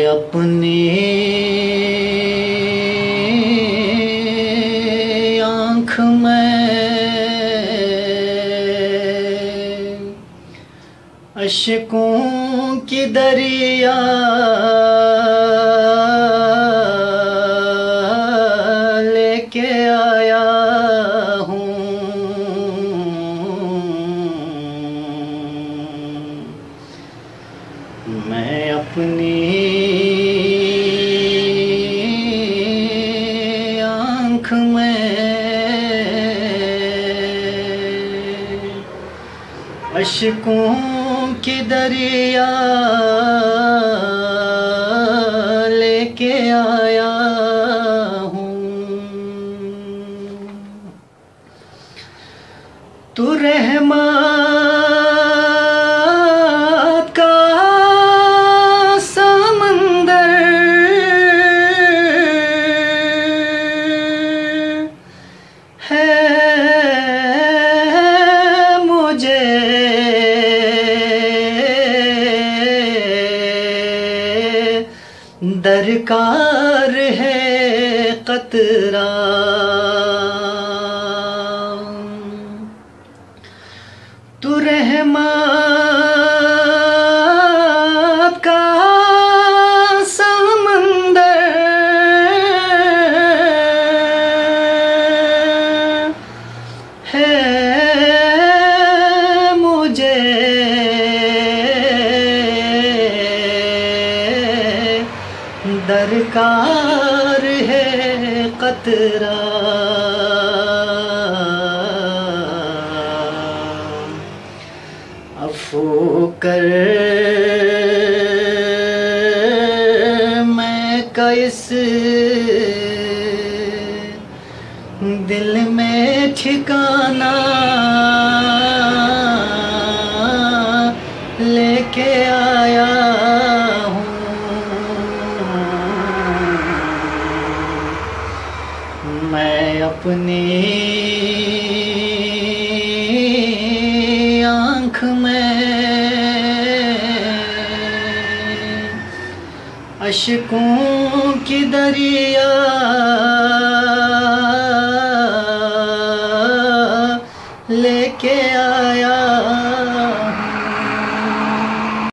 अपनी आँख में अश्कों की दरिया लेके आया हूँ। मैं अपनी आँख में अश्कों की दरिया लेके आया हूँ। तू रहमत का समंदर है मुझे दरकार है कतरा। तू रहमत का समंदर है मुझे दरकार है कतरा। अफ़ू कर मैं किस दिल में ठिकाना लेके आया हूँ। मैं अपनी आँख में अश्कों की दरिया